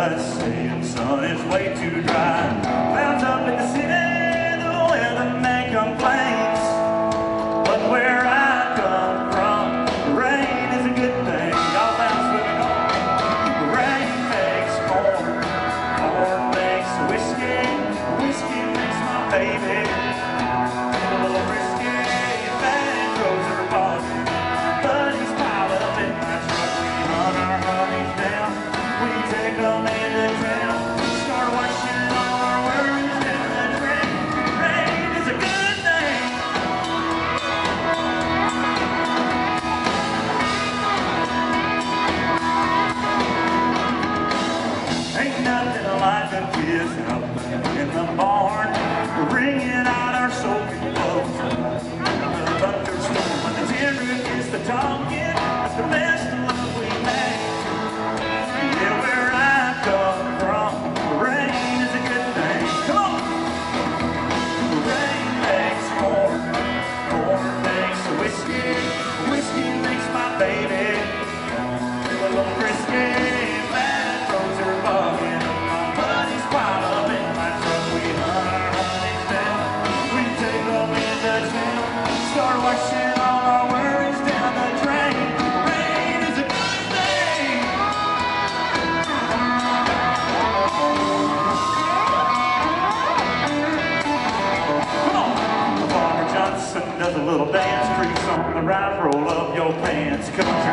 but saying sun is way too dry. Clouds up in the city, the weatherman complains, but where I come from, rain is a good thing. Y'all down swimming home. Rain makes corn, corn makes whiskey, whiskey makes my baby a little risky. Bad throws her pocket, buddies pile up in my truck. We hunt our honeys down, we take them into town, start washing all our worries down the drain. Rain is a good thing. Ain't nothing like a kiss up in the barn, ringing out our soaking clothes. The thunderstorm when the tin roof gets the talking, that's the best of love we make. Yeah, where I come from, rain is a good thing. Come on! Rain makes corn, corn makes whiskey, whiskey makes my baby a little frisky. Bad throws her bucket, my buddies pile up in my truck. We hunt our honeys down, we take them into town, start washing all our worries down the drain. Rain is a good thing. Come on! Farmer Johnson does a little dance, crease on the right, roll up your pants. Come on.